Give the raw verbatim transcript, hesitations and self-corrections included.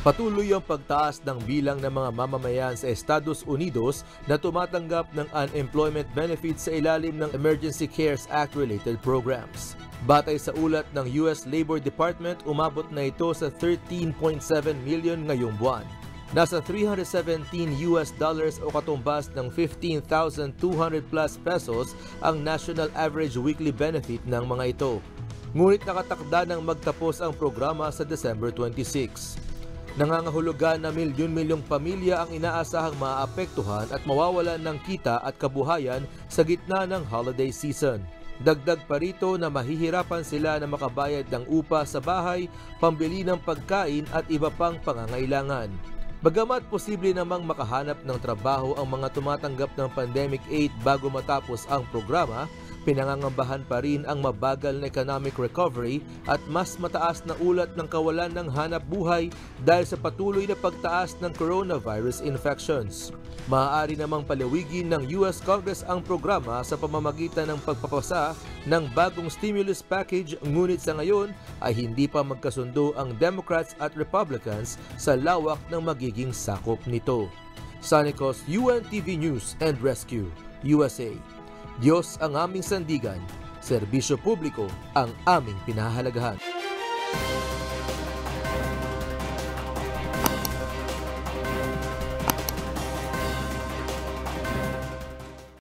Patuloy ang pagtaas ng bilang ng mga mamamayan sa Estados Unidos na tumatanggap ng unemployment benefits sa ilalim ng Emergency CARES Act-related programs. Batay sa ulat ng U S Labor Department, umabot na ito sa thirteen point seven million ngayong buwan. Nasa three hundred seventeen U S dollars o katumbas ng fifteen thousand two hundred plus pesos ang national average weekly benefit ng mga ito. Ngunit nakatakda ng magtapos ang programa sa December twenty-sixth. Nangangahulugan na milyon-milyong pamilya ang inaasahang maaapektuhan at mawawalan ng kita at kabuhayan sa gitna ng holiday season. Dagdag pa rito na mahihirapan sila na makabayad ng upa sa bahay, pambili ng pagkain at iba pang pangangailangan. Bagamat posible namang makahanap ng trabaho ang mga tumatanggap ng pandemic aid bago matapos ang programa, pinangangambahan pa rin ang mabagal na economic recovery at mas mataas na ulat ng kawalan ng hanap buhay dahil sa patuloy na pagtaas ng coronavirus infections. Maaari namang palawigin ng U S Congress ang programa sa pamamagitan ng pagpapasa ng bagong stimulus package, ngunit sa ngayon ay hindi pa magkasundo ang Democrats at Republicans sa lawak ng magiging sakop nito. Sanicos, U N T V News and Rescue, U S A. Diyos ang aming sandigan, serbisyo publiko ang aming pinahahalagahan.